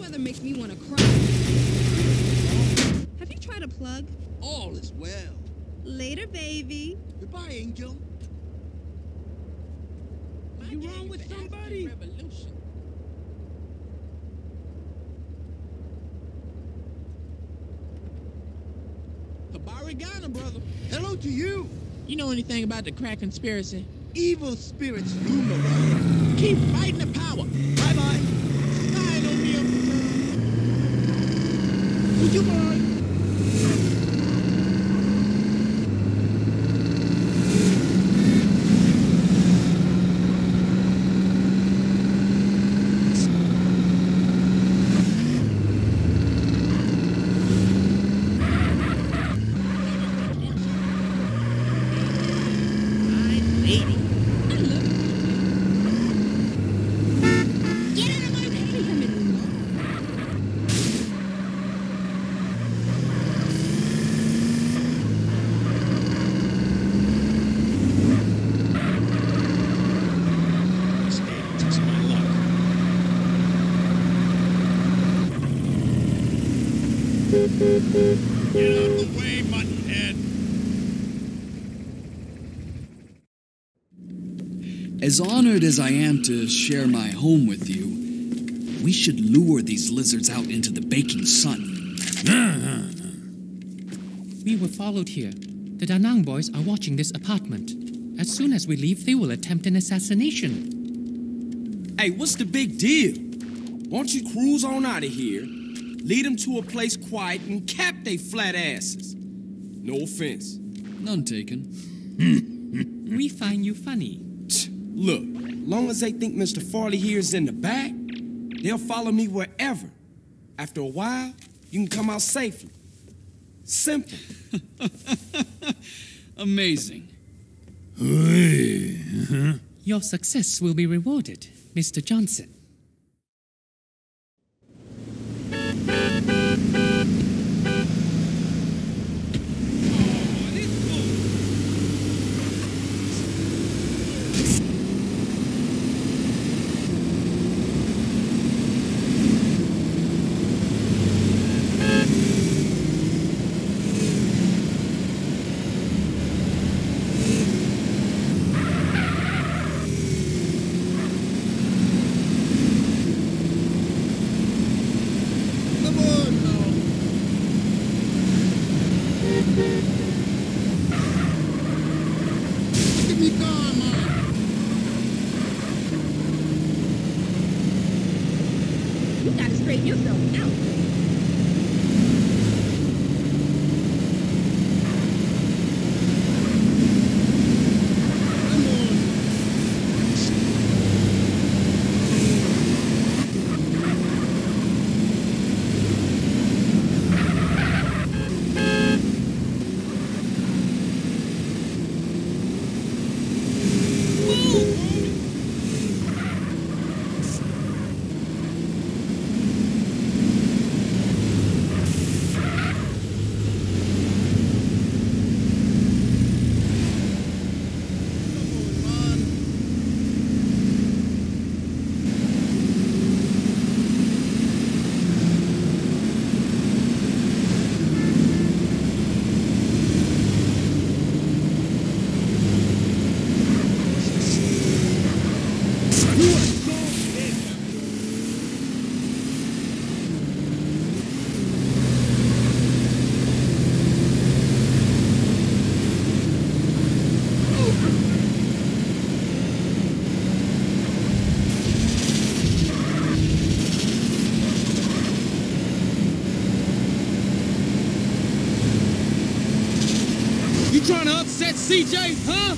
weather makes me want to cry. Have you tried a plug? All is well. Later, baby. Goodbye, Angel. You wrong with somebody? Revolution. Habarigana, brother. Hello to you. You know anything about the crack conspiracy? Evil spirits loom around. Keep fighting the power. Bye-bye. Slide on me up. Would you mind? Get out of the way, muttonhead! As honored as I am to share my home with you, we should lure these lizards out into the baking sun. We were followed here. The Da Nang boys are watching this apartment. As soon as we leave, they will attempt an assassination. Hey, what's the big deal? Why don't you cruise on out of here, lead them to a place quiet, and cap they flat asses? No offense. None taken. We find you funny. Look, long as they think Mr. Farley here is in the back, they'll follow me wherever. After a while, you can come out safely. Simple. Amazing. Your success will be rewarded, Mr. Johnson. You gotta straighten yourself out. You trying to upset CJ, huh?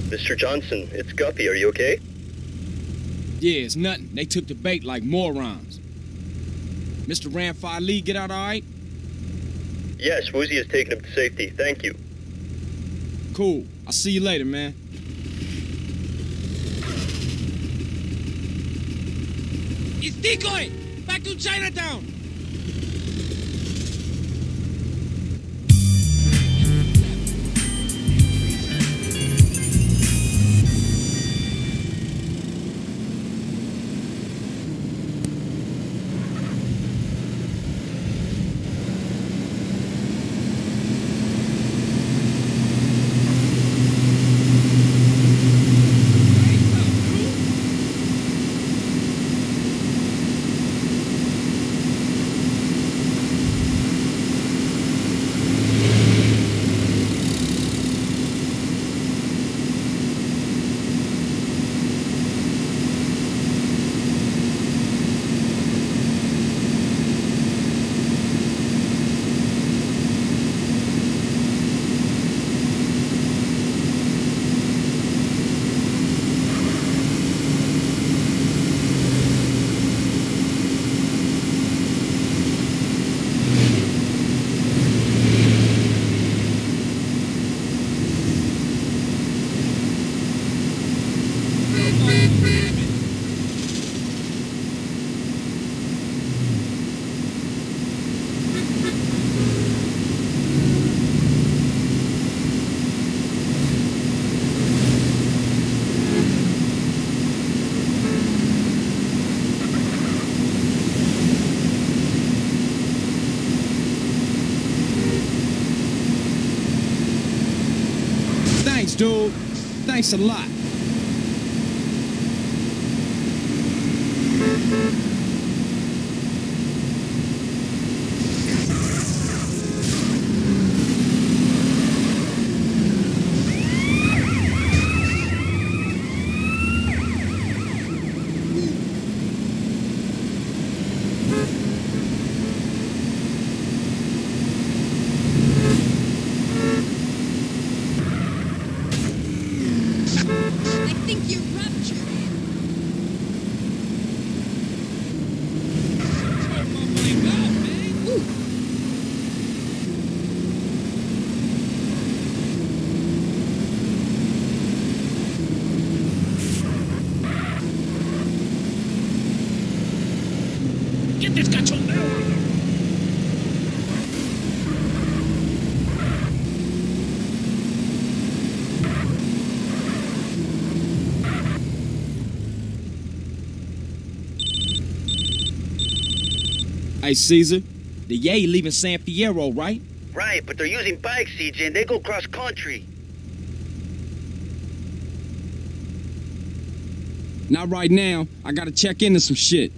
Mr. Johnson, it's Guppy. Are you okay? Yeah, it's nothing. They took the bait like morons. Mr. Ramfire Lee get out all right? Yes, Woozie has taken him to safety. Thank you. Cool. I'll see you later, man. It's Decoy! Back to Chinatown! Thanks, dude. Thanks a lot. I think you're ruptured. Get this cachondeo! Hey, Caesar. The Yay leaving San Fierro, right? Right, but they're using bikes, CJ, and they go cross-country. Not right now. I gotta check into some shit.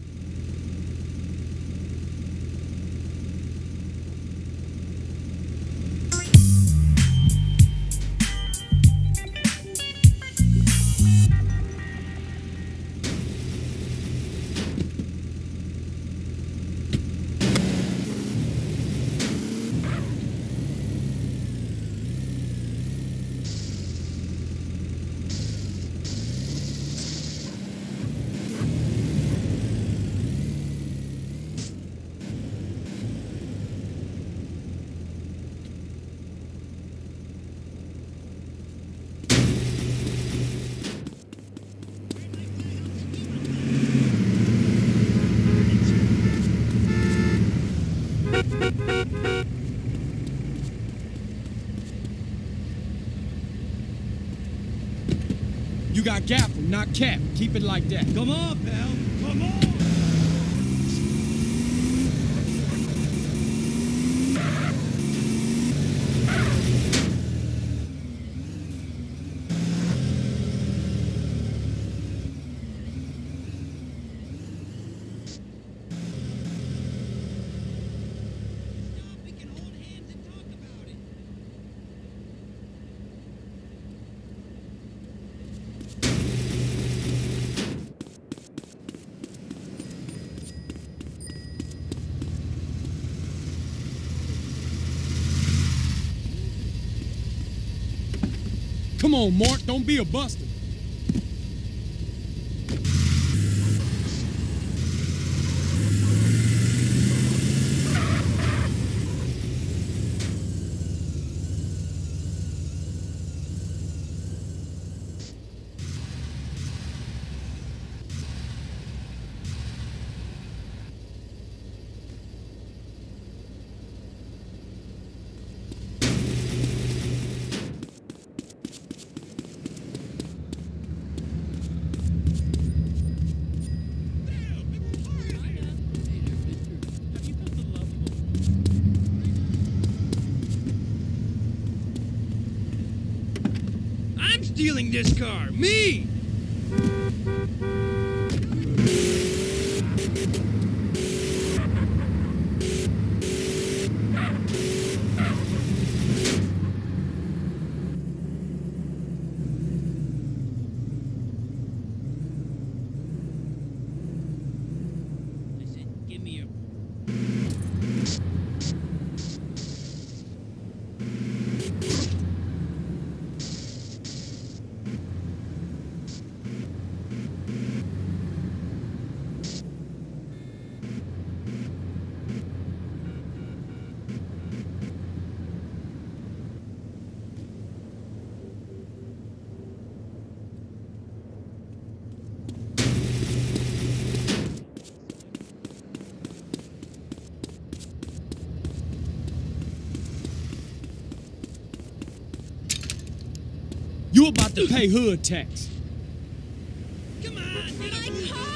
You got Gaffel, not Cap. Keep it like that. Come on, pal. Come on. We can hold hands and talk about it. Come on, Mort, don't be a buster. I'm stealing this car! Me! Listen, give me your... You about to pay hood tax. Come on, get My car!